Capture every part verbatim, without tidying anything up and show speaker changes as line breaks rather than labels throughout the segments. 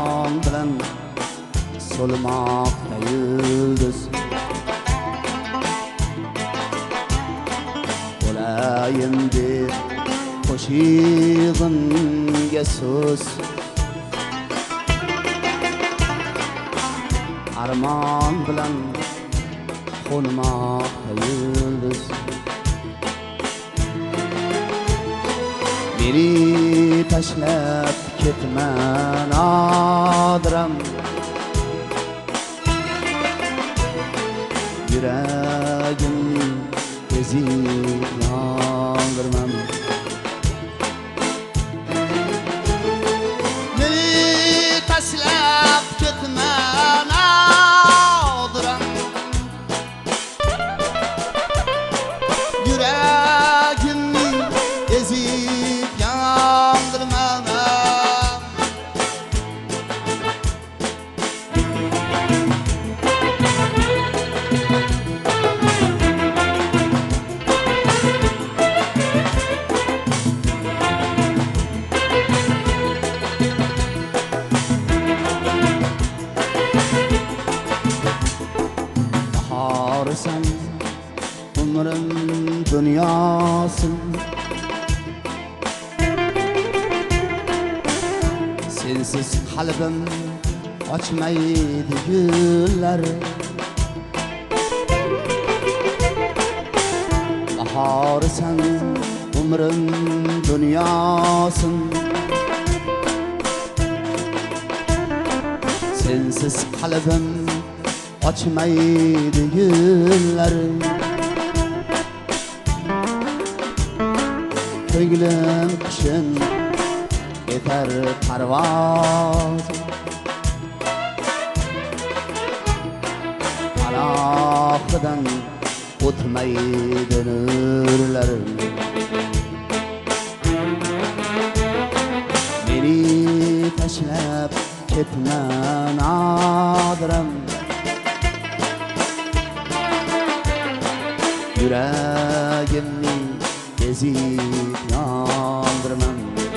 armon bilan so'lmoqda yulduz. Bo'layim deb qo'shig'imga so'z, armon bilan qo'nmoqda yulduz. Meni tashlab ketma nodiram, yuragimni ezib yondirmam. Meni tashlab ketma nodiram, yuragimni ezib yondirmam. Bahorsan umrim dunyosin, sensiz qalbim ochmaydi gullar. Bahorsan umrim dunyosin, sensiz qalbim ochmaydi gullar. Ko'nglim qishin etar parvoz, aloqidan o'tmaydi nurlar. Meni tashlab ketma nodiram, yuragimni ezib yondirmam.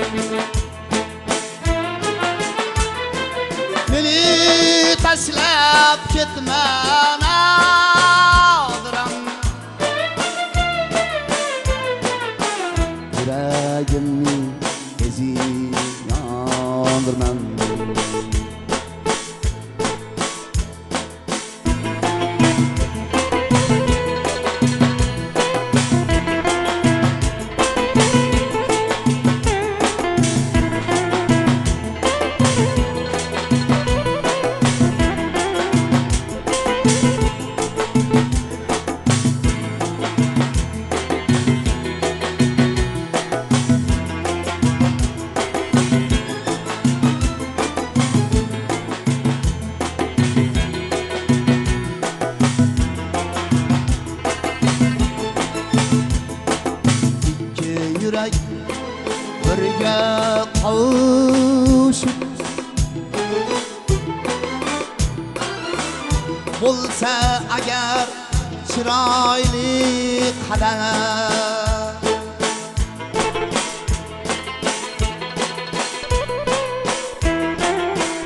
Meni tashlab ketma nodiram, yuragimni ezib yondirmam. Yurak birga qovushib bo'lsa agar chiroyli qadam,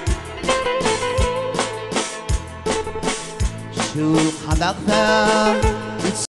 shu qadaqda